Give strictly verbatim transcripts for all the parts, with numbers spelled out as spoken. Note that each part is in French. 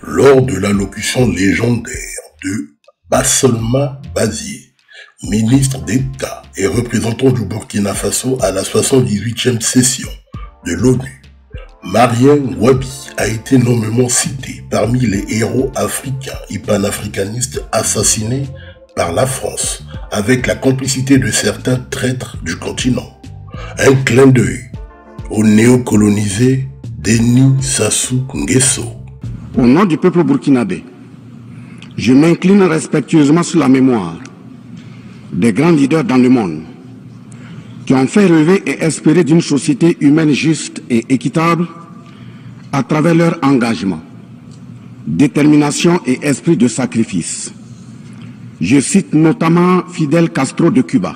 lors de l'allocution légendaire de Basselma Bazié, ministre d'État et représentant du Burkina Faso à la soixante-dix-huitième session de l'ONU, Marien Ngouabi a été nommément cité parmi les héros africains et panafricanistes assassinés par la France avec la complicité de certains traîtres du continent. Un clin d'œil au néocolonisé Denis Sassou Nguesso. Au nom du peuple burkinabé, je m'incline respectueusement sur la mémoire des grands leaders dans le monde qui ont fait rêver et espérer d'une société humaine juste et équitable à travers leur engagement, détermination et esprit de sacrifice. Je cite notamment Fidel Castro de Cuba,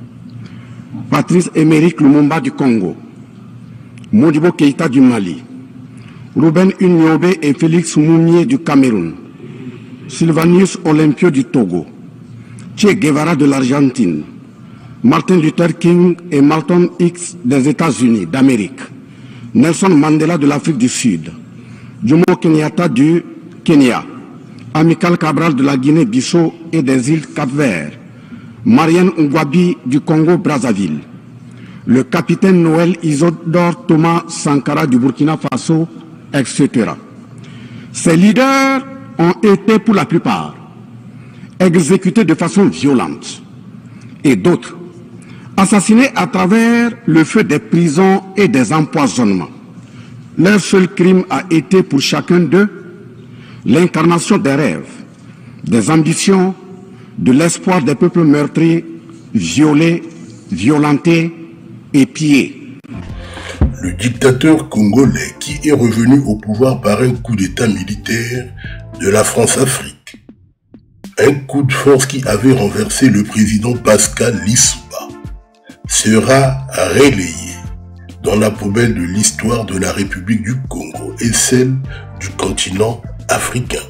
Patrice Émeric Lumumba du Congo, Modibo Keïta du Mali, Ruben Unyobe et Félix Moumié du Cameroun, Sylvanus Olympio du Togo, Che Guevara de l'Argentine, Martin Luther King et Malcolm X des États-Unis d'Amérique, Nelson Mandela de l'Afrique du Sud, Jomo Kenyatta du Kenya, Amilcar Cabral de la Guinée-Bissau et des îles Cap-Vert, Marien Ngouabi du Congo-Brazzaville, le capitaine Noël Isidore Thomas Sankara du Burkina Faso, et cetera. Ces leaders ont été pour la plupart exécutés de façon violente et d'autres assassinés à travers le feu des prisons et des empoisonnements. Leur seul crime a été pour chacun d'eux l'incarnation des rêves, des ambitions, de l'espoir des peuples meurtris, violés, violentés et pillés. Le dictateur congolais qui est revenu au pouvoir par un coup d'état militaire de la France-Afrique. Un coup de force qui avait renversé le président Pascal Lissouba sera relayé dans la poubelle de l'histoire de la République du Congo et celle du continent africain.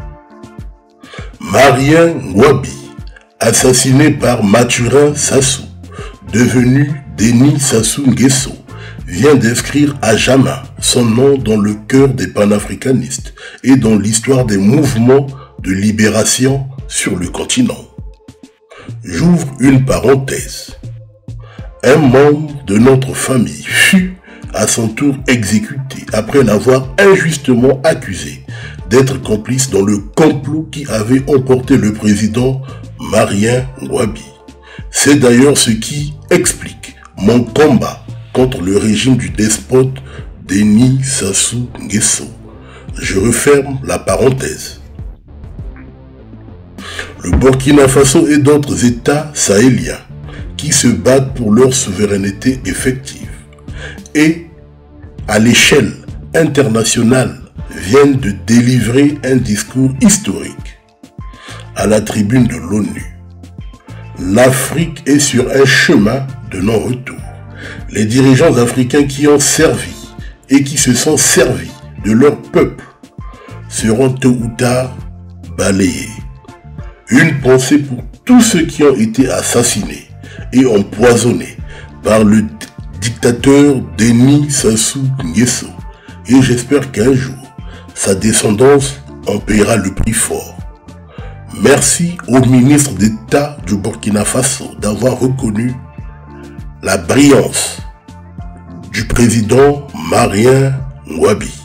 Marien Ngouabi, assassiné par Mathurin Sassou, devenu Denis Sassou Nguesso, vient d'inscrire à jamais son nom dans le cœur des panafricanistes et dans l'histoire des mouvements de libération sur le continent. J'ouvre une parenthèse. Un membre de notre famille fut à son tour exécuté après l'avoir injustement accusé d'être complice dans le complot qui avait emporté le président Marien Ngouabi. C'est d'ailleurs ce qui explique mon combat contre le régime du despote Denis Sassou Nguesso. Je referme la parenthèse. Le Burkina Faso et d'autres États sahéliens qui se battent pour leur souveraineté effective et, à l'échelle internationale, viennent de délivrer un discours historique à la tribune de l'ONU. L'Afrique est sur un chemin de non-retour. Les dirigeants africains qui ont servi et qui se sont servis de leur peuple seront tôt ou tard balayés. Une pensée pour tous ceux qui ont été assassinés et empoisonnés par le dictateur Denis Sassou Nguesso. Et j'espère qu'un jour, sa descendance en paiera le prix fort. Merci au ministre d'État du Burkina Faso d'avoir reconnu la brillance du président Marien Ngouabi.